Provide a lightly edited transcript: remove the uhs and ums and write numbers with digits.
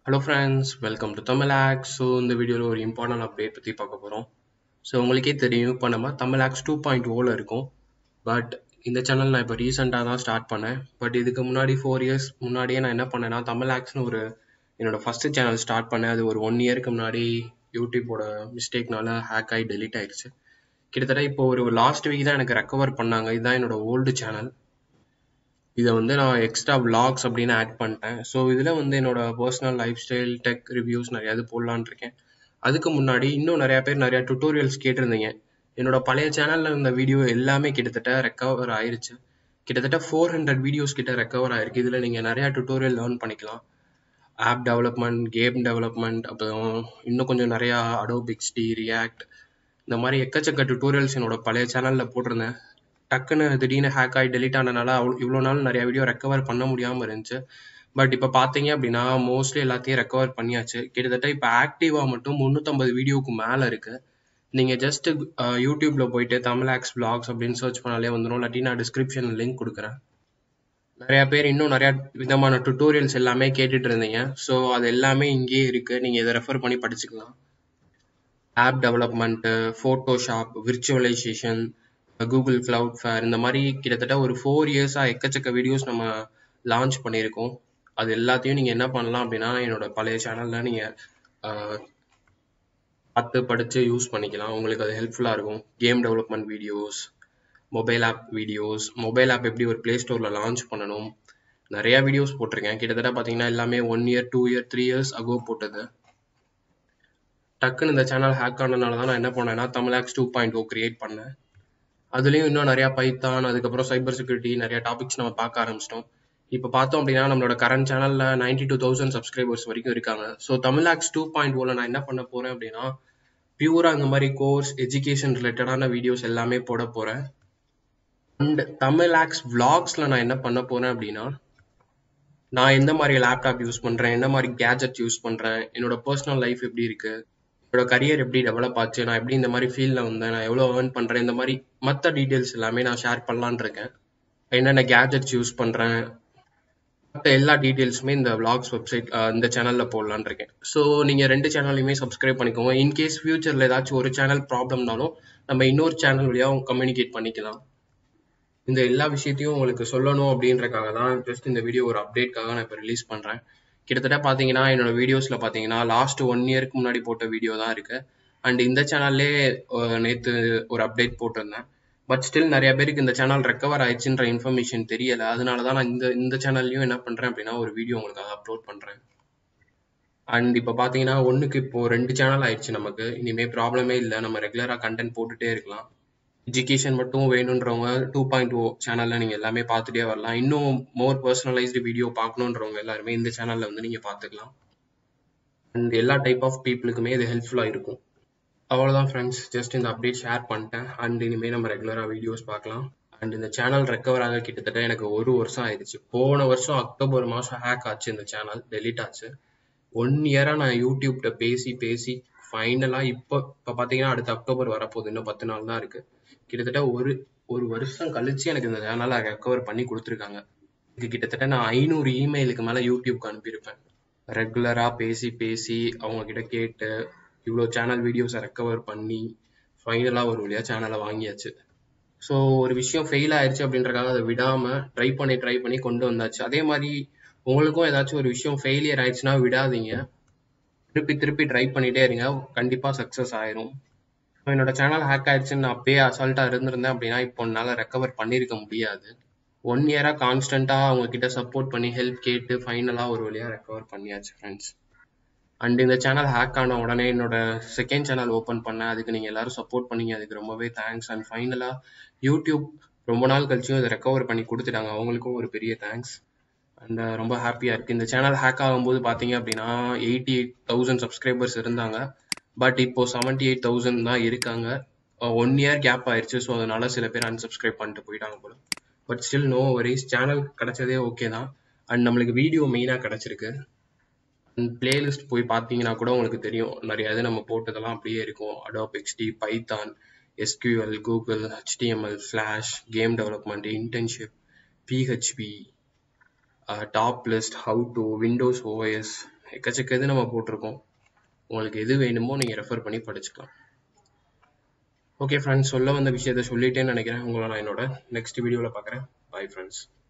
Hello friends, welcome to Tamalax. So இந்த வீடியோவில் ஒரு இம்பார்ட்டன்ட் அப்டேட் பற்றி பார்க்க போகிறோம். ஸோ உங்களுக்கே தெரியும், இப்போ நம்ம தமிழாக்ஸ் 2.0 இருக்கும். பட் இந்த சேனல் நான் இப்போ ரீசெண்டாக தான் ஸ்டார்ட் பண்ணேன். பட் இதுக்கு முன்னாடி 4 இயர்ஸ் முன்னாடியே நான் என்ன பண்ணேன்னா தமிழாக்ஸ்னு என்னோட ஃபஸ்ட்டு சேனல் ஸ்டார்ட் பண்ணேன். அது ஒரு 1 இயருக்கு முன்னாடி யூடியூப்போட மிஸ்டேக்னால ஹேக் ஆகி டெலீட் ஆயிடுச்சு. கிட்டத்தட்ட இப்போ ஒரு லாஸ்ட் வீக் தான் எனக்கு ரெக்கவர் பண்ணாங்க. இதுதான் என்னோட ஓல்டு சேனல். இதை நான் எக்ஸ்ட்ரா vlogs அப்படின்னு ஆட் பண்ணிட்டேன். ஸோ இதில் என்னோட personal lifestyle tech reviews நிறையா இது போடலான்னு இருக்கேன். அதுக்கு முன்னாடி இன்னும் நிறையா பேர் நிறையா டுட்டோரியல்ஸ் கேட்டிருந்தீங்க. என்னோட பழைய சேனலில் இருந்த வீடியோ எல்லாமே கிட்டத்தட்ட ரெக்கவர் ஆயிருச்சு. கிட்டத்தட்ட 400 வீடியோஸ் கிட்ட ரெக்கவர் ஆயிருக்கு. இதில் நீங்கள் நிறையா டுட்டோரியல் லேர்ன் பண்ணிக்கலாம். ஆப் டெவலப்மெண்ட், கேம் டெவலப்மெண்ட், அப்புறம் இன்னும் கொஞ்சம் நிறையா அடோப் XD, ரியாக்ட், இந்த மாதிரி எக்கச்சக்க டுட்டோரியல்ஸ் என்னோட பழைய சேனலில் போட்டிருந்தேன். டக்குன்னு திடீர்னு ஹேக் ஆகி டெலிட் ஆனனால இவ்வளோ நாள் நிறைய வீடியோ ரெக்கவர் பண்ண முடியாமல் இருந்துச்சு. பட் இப்போ பார்த்தீங்க அப்படின்னா மோஸ்ட்லி எல்லாத்தையும் ரெக்கவர் பண்ணியாச்சு. கிட்டத்தட்ட இப்போ ஆக்டிவாக மட்டும் 350 வீடியோவுக்கு மேலே இருக்குது. நீங்கள் ஜஸ்ட் யூடியூப்பில் போயிட்டு தமிழாக்ஸ் vlogs அப்படின்னு சர்ச் பண்ணாலே வந்துடும். இல்லாட்டி நான் டிஸ்கிரிப்ஷனில் லிங்க் கொடுக்குறேன். நிறையா பேர் இன்னும் நிறையா விதமான டுட்டோரியல்ஸ் எல்லாமே கேட்டுட்டு இருந்தீங்க. ஸோ அது எல்லாமே இங்கேயே இருக்குது. நீங்கள் இதை ரெஃபர் பண்ணி படிச்சுக்கலாம். App development, Photoshop, virtualisation, Google cloud fair, இந்த மாதிரி கிட்டத்தட்ட ஒரு 4 இயர்ஸாக எக்கச்சக்க வீடியோஸ் நம்ம லான்ச் பண்ணியிருக்கோம். அது எல்லாத்தையும் நீங்கள் என்ன பண்ணலாம் அப்படின்னா என்னோட பழைய சேனலில் நீங்கள் பார்த்து படித்து யூஸ் பண்ணிக்கலாம். உங்களுக்கு அது ஹெல்ப்ஃபுல்லாக இருக்கும். Game development videos, mobile app எப்படி ஒரு ப்ளே ஸ்டோரில் லான்ச் பண்ணணும், நிறையா வீடியோஸ் போட்டிருக்கேன். கிட்டத்தட்ட பார்த்தீங்கன்னா எல்லாமே 1 இயர், 2 இயர், 3 இயர்ஸ் அகோ போட்டது. டக்குன்னு இந்த சேனல் ஹேக் ஆனதுனால தான் நான் என்ன பண்ணேன்னா தமிழாக்ஸ் 2.0 கிரியேட் பண்ணேன். அதுலேயும் இன்னும் நிறையா பைத்தான், அதுக்கப்புறம் சைபர் செக்யூரிட்டி, நிறையா டாபிக்ஸ் நம்ம பார்க்க ஆரம்பிச்சிட்டோம். இப்போ பார்த்தோம் அப்படின்னா நம்மளோட கரண்ட் சேனலில் 92,000 சப்ஸ்கிரைபர்ஸ் வரைக்கும் இருக்காங்க. ஸோ தமிழாக்ஸ் 2.0 நான் என்ன பண்ண போகிறேன் அப்படின்னா பியூராக இந்த மாதிரி கோர்ஸ், எஜுகேஷன் ரிலேட்டடான வீடியோஸ் எல்லாமே போட போகிறேன். அண்ட் தமிழாக்ஸ் vlogsல நான் என்ன பண்ண போகிறேன் அப்படின்னா நான் எந்த மாதிரி லேப்டாப் யூஸ் பண்ணுறேன், எந்த மாதிரி கேஜெட் யூஸ் பண்ணுறேன், என்னோட பர்சனல் லைஃப் எப்படி இருக்குது, என்னோட கரியர் எப்படி டெவலப் ஆச்சு, நான் எப்படி இந்த மாதிரி ஃபீல்டில் வந்தேன், நான் எவ்வளோ ஏர்ன் பண்ணுறேன், இந்த மாதிரி மற்ற டீட்டெயில்ஸ் எல்லாமே நான் ஷேர் பண்ணலான்னு இருக்கேன். என்னென்ன கேஜெட்ஸ் யூஸ் பண்ணுறேன், மற்ற எல்லா டீட்டெயில்ஸுமே இந்த vlogs வெப்சைட் இந்த சேனலில் போடலான்னு இருக்கேன். ஸோ நீங்கள் 2 சேனலையுமே சப்ஸ்கிரைப் பண்ணிக்கோங்க. இன்கேஸ் ஃபியூச்சரில் ஏதாச்சும் ஒரு சேனல் ப்ராப்ளம்னாலும் நம்ம இன்னொரு சேனல் வழியாக கம்யூனிகேட் பண்ணிக்கலாம். இந்த எல்லா விஷயத்தையும் உங்களுக்கு சொல்லணும் அப்படின்றக்காக தான் ஜஸ்ட் இந்த வீடியோ ஒரு அப்டேட்காக நான் இப்போ ரிலீஸ் பண்ணுறேன். கிட்டத்தட்ட பார்த்தீங்கன்னா என்னோட வீடியோஸில் பார்த்தீங்கன்னா லாஸ்ட் 1 இயருக்கு முன்னாடி போட்ட வீடியோ தான் இருக்குது. அண்ட் இந்த சேனல்லே நேற்று ஒரு அப்டேட் போட்டிருந்தேன். பட் ஸ்டில் நிறைய பேருக்கு இந்த சேனல் ரெக்கவர் ஆயிடுச்சுன்ற இன்ஃபர்மேஷன் தெரியலை. அதனால தான் நான் இந்த சேனல்லையும் என்ன பண்ணுறேன் அப்படின்னா ஒரு வீடியோ உங்களுக்காக அப்லோட் பண்ணுறேன். அண்ட் இப்போ பார்த்தீங்கன்னா இப்போ 2 சேனல் ஆயிடுச்சு நமக்கு. இனிமேல் ப்ராப்ளமே இல்லை. நம்ம ரெகுலராக கண்டென்ட் போட்டுகிட்டே இருக்கலாம். எஜுகேஷன் மட்டும் வேணுன்றவங்க 2.0 சேனலில் நீங்கள் எல்லாமே பார்த்துட்டே வரலாம். இன்னும் மோர் பர்சனலைஸ்டு வீடியோ பார்க்கணுன்றவங்க எல்லாருமே இந்த சேனலில் நீங்கள் பார்த்துக்கலாம். அண்ட் எல்லா டைப் ஆஃப் பீப்புளுக்குமே இது ஹெல்ப்ஃபுல்லாக இருக்கும். அவ்வளோதான் ஃப்ரெண்ட்ஸ், ஜஸ்ட் இந்த அப்டேட் ஷேர் பண்ணிட்டேன். அண்ட் இனிமேல் நம்ம ரெகுலராக வீடியோஸ் பார்க்கலாம். அண்ட் இந்த சேனல் ரெக்கவர் ஆக கிட்டத்தட்ட எனக்கு 1 வருஷம் ஆயிடுச்சு. போன வருஷம் அக்டோபர் மாதம் ஹேக் ஆச்சு. இந்த சேனல் டெலீட் ஆச்சு. 1 இயராக நான் யூடியூப்கிட்ட பேசி ஃபைனலாக இப்போ பார்த்தீங்கன்னா அடுத்த அக்டோபர் வரப்போகுது. இன்னும் 10 நாள் தான் இருக்குது. கிட்டத்தட்ட ஒரு வருஷம் கழிச்சு எனக்கு இந்த சேனலை ரெக்கவர் பண்ணி கொடுத்துருக்காங்க. இது கிட்டத்தட்ட நான் 500 இமெயிலுக்கு மேலே யூடியூப்க்கு அனுப்பியிருப்பேன். ரெகுலராக பேசி அவங்க கிட்ட கேட்டு இவ்வளோ சேனல் வீடியோஸை ரெக்கவர் பண்ணி ஃபைனலாக ஒரு வழியாக சேனலை வாங்கியாச்சு. ஸோ ஒரு விஷயம் ஃபெயில் ஆயிடுச்சு அப்படின்றக்காக அதை விடாமல் ட்ரை பண்ணி கொண்டு வந்தாச்சு. அதே மாதிரி உங்களுக்கும் ஏதாச்சும் ஒரு விஷயம் ஃபெயிலியர் ஆயிடுச்சுன்னா விடாதீங்க. திருப்பி ட்ரை பண்ணிகிட்டே இருங்க. கண்டிப்பாக சக்ஸஸ் ஆயிரும். என்னோட சேனல் ஹேக் ஆயிடுச்சுன்னு நான் அப்பயே அசால்ட்டாக இருந்திருந்தேன் அப்படின்னா இப்போ என்னால் ரெக்கவர் பண்ணியிருக்க முடியாது. 1 இயராக கான்ஸ்டண்ட்டாக அவங்கக்கிட்ட சப்போர்ட் பண்ணி ஹெல்ப் கேட்டு ஃபைனலாக ஒரு வழியாக ரெக்கவர் பண்ணியாச்சு ஃப்ரெண்ட்ஸ். அண்ட் இந்த சேனல் ஹேக் ஆன உடனே என்னோட செகண்ட் சேனல் ஓப்பன் பண்ணேன். அதுக்கு நீங்கள் எல்லாரும் சப்போர்ட் பண்ணீங்க. அதுக்கு ரொம்பவே தேங்க்ஸ். அண்ட் ஃபைனலாக யூடியூப் ரொம்ப நாள் கழிச்சும் இதை ரெக்கவர் பண்ணி கொடுத்துட்டாங்க. அவங்களுக்கும் ஒரு பெரிய தேங்க்ஸ். அண்ட் ரொம்ப ஹாப்பியாக இருக்குது. இந்த சேனல் ஹேக் ஆகும்போது பார்த்தீங்க அப்படின்னா 88,000 சப்ஸ்கிரைபர்ஸ் இருந்தாங்க. பட் இப்போ 78,000 தான் இருக்காங்க. 1 இயர் கேப் ஆயிடுச்சு. ஸோ அதனால சில பேர் அன்சப்ஸ்கிரைப் பண்ணிட்டு போயிட்டாங்க போல. But still no worries, channel கிடைச்சதே ஓகே தான். அண்ட் நம்மளுக்கு வீடியோ மெயினாக கிடச்சிருக்கு. அண்ட் பிளேலிஸ்ட் போய் பார்த்தீங்கன்னா கூட உங்களுக்கு தெரியும், நிறைய இது நம்ம போட்டதெல்லாம் அப்படியே இருக்கும். Adobe XD, Python, SQL, Google, HTML, flash, game development, internship, PHP, top list, how to, Windows OS, எக்கச்சக்க இது நம்ம போட்டிருக்கோம். உங்களுக்கு எது வேணுமோ நீங்கள் ரெஃபர் பண்ணி படிச்சுக்கலாம். ஓகே ஃப்ரெண்ட்ஸ், சொல்ல வந்த விஷயத்த சொல்லிட்டேன்னு நினைக்கிறேன். உங்களை நான் என்னோட நெக்ஸ்ட் வீடியோவில் பார்க்குறேன். Bye friends.